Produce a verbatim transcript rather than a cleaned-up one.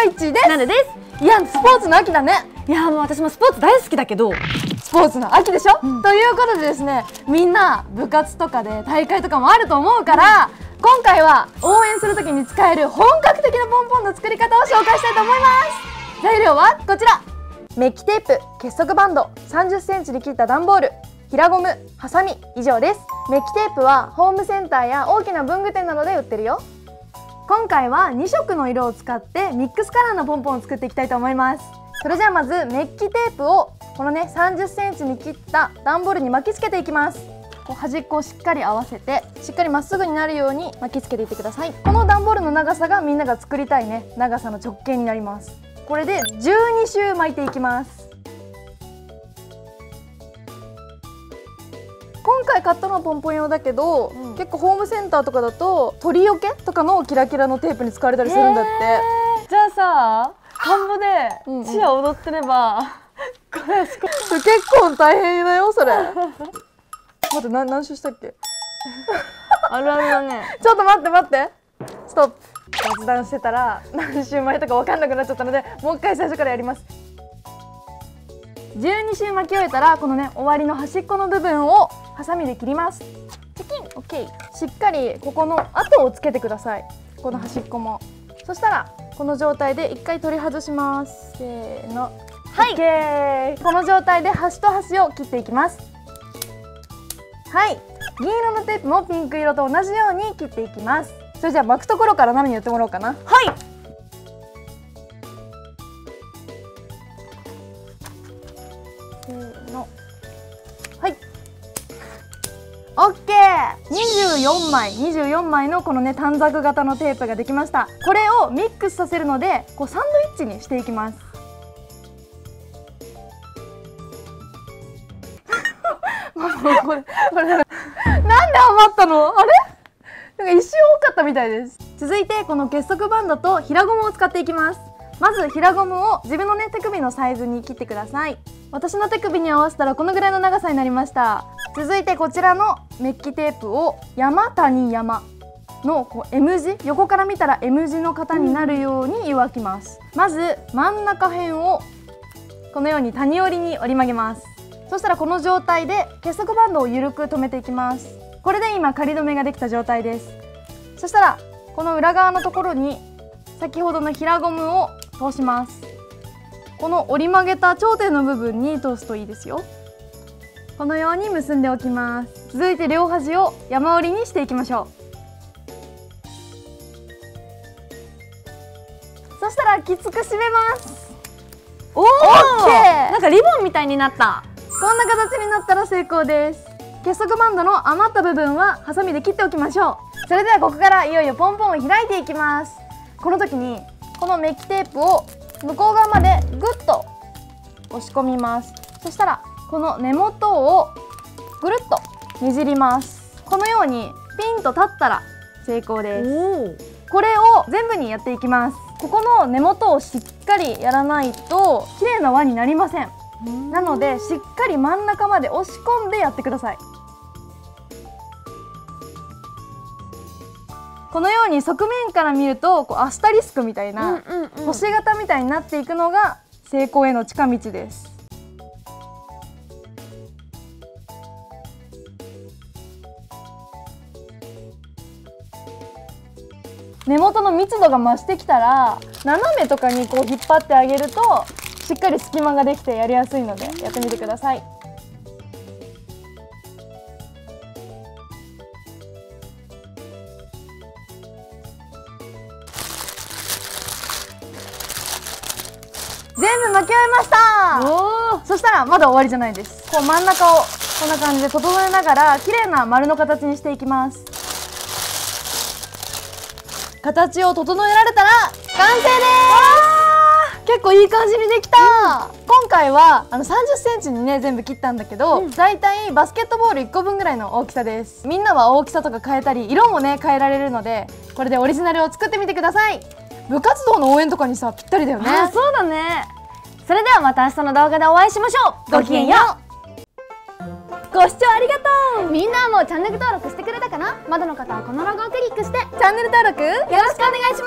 いちです。 なるです。 いや、スポーツの秋だね。 いやもう私もスポーツ大好きだけど、 スポーツの秋でしょ、 うん、 ということでですね、みんな部活とかで大会とかもあると思うから、うん、今回は応援するときに使える本格的なポンポンの作り方を紹介したいと思います。材料はこちら。メッキテープ、結束バンド、さんじゅっセンチに切った段ボール、平ゴム、ハサミ、以上です。メッキテープはホームセンターや大きな文具店などで売ってるよ。今回はに色の色を使ってミックスカラーのポンポンを作っていきたいと思います。それじゃあまずメッキテープをこのねさんじゅっセンチに切った段ボールに巻きつけていきます。こう端っこをしっかり合わせてしっかりまっすぐになるように巻きつけていってください。この段ボールの長さがみんなが作りたいね長さの直径になります。これでじゅうに周巻いていきます。今回買ったのはポンポン用だけど、うん、結構ホームセンターとかだと鳥よけとかのキラキラのテープに使われたりするんだって。 じゃあさ田んぼでチア踊ってれば、うんうん、これ結構大変だよそれ。待ってな何周したっけ？ あるあるだね。 ちょっと待って待ってストップ。雑談してたら何周巻いたか分かんなくなっちゃったのでもう一回最初からやります。じゅうに周巻き終えたらこのね終わりの端っこの部分をハサミで切ります。チキン オーケー。 しっかりここの跡をつけてください。この端っこも。そしたらこの状態で一回取り外します。せーの、はい、オーケー。この状態で端と端を切っていきます。はい、銀色のテープもピンク色と同じように切っていきます。それじゃあ巻くところからナナにやってもらおうかな。はい。せーの、はい。オッケー。にじゅうよんまい、にじゅうよんまいのこのね短冊型のテープができました。これをミックスさせるので、こうサンドイッチにしていきます。これこれなんで余ったの？あれ？なんか一瞬多かったみたいです。続いてこの結束バンドと平ゴムを使っていきます。まず平ゴムを自分のね手首のサイズに切ってください。私の手首に合わせたらこのぐらいの長さになりました。続いてこちらのメッキテープを山谷山のこう M 字、横から見たら M 字の型になるように湯分きます。まず真ん中辺をこのように谷折りに折り曲げます。そしたらこの状態で結束バンドを緩く留めていきます。これで今仮留めができた状態です。そしたらこの裏側のところに先ほどの平ゴムを通します。この折り曲げた頂点の部分に通すといいですよ。このように結んでおきます。続いて両端を山折りにしていきましょう。そしたらきつく締めます。 おお、なんかリボンみたいになった。 こんな形になったら成功です。結束バンドの余った部分はハサミで切っておきましょう。それではここからいよいよポンポンを開いていきます。この時にこのメッキテープを向こう側までぐっと押し込みます。そしたらこの根元をぐるっとねじります。このようにピンと立ったら成功です。これを全部にやっていきます。ここの根元をしっかりやらないと綺麗な輪になりません。なのでしっかり真ん中まで押し込んでやってください。このように側面から見るとこうアスタリスクみたいな星型みたいになっていくのが成功への近道です。根元の密度が増してきたら斜めとかにこう引っ張ってあげるとしっかり隙間ができてやりやすいのでやってみてください。全部巻き終えました。そしたらまだ終わりじゃないです。こう真ん中をこんな感じで整えながら綺麗な丸の形にしていきます。形を整えられたら完成です。結構いい感じにできた。うん、今回はあのさんじゅっセンチにね全部切ったんだけど、うん、だいたいバスケットボールいっこぶんぐらいの大きさです。みんなは大きさとか変えたり色もね変えられるのでこれでオリジナルを作ってみてください。部活動の応援とかにさぴったりだよね。 あ、そうだね。それではまた明日の動画でお会いしましょう。ごきげんよう。ご視聴ありがとう。みんなもチャンネル登録してくれたかな。まだの方はこのロゴをクリックしてチャンネル登録よろしくお願いします。